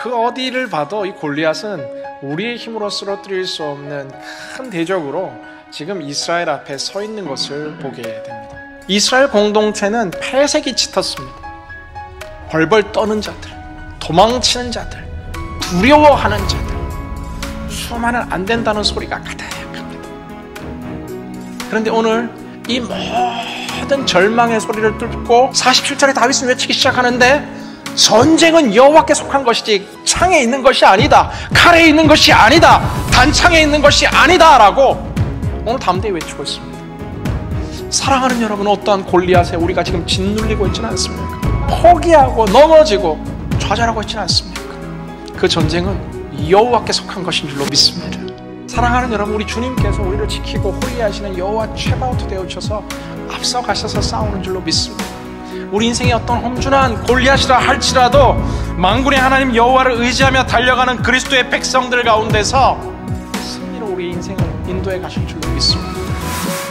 그 어디를 봐도 이 골리앗은 우리의 힘으로 쓰러뜨릴 수 없는 큰 대적으로 지금 이스라엘 앞에 서 있는 것을 보게 됩니다. 이스라엘 공동체는 폐색이 짙었습니다. 벌벌 떠는 자들, 도망치는 자들, 두려워하는 자들, 수많은 안 된다는 소리가 가득합니다. 그런데 오늘 이 모든 절망의 소리를 뚫고 47절에 다윗은 외치기 시작하는데, 전쟁은 여호와께 속한 것이지 창에 있는 것이 아니다, 칼에 있는 것이 아니다, 단창에 있는 것이 아니다 라고 오늘 담대히 외치고 있습니다. 사랑하는 여러분, 어떠한 골리앗에 우리가 지금 짓눌리고 있지는 않습니까? 포기하고 넘어지고 좌절하고 있지는 않습니까? 그 전쟁은 여호와께 속한 것인 줄로 믿습니다. 사랑하는 여러분, 우리 주님께서 우리를 지키고 호위하시는 여호와 최바오트 되어주셔서 앞서 가셔서 싸우는 줄로 믿습니다. 우리 인생의 어떤 험준한 골리앗이라 할지라도 만군의 하나님 여호와를 의지하며 달려가는 그리스도의 백성들 가운데서 승리로 우리 인생을 인도해 가실 줄로 믿습니다.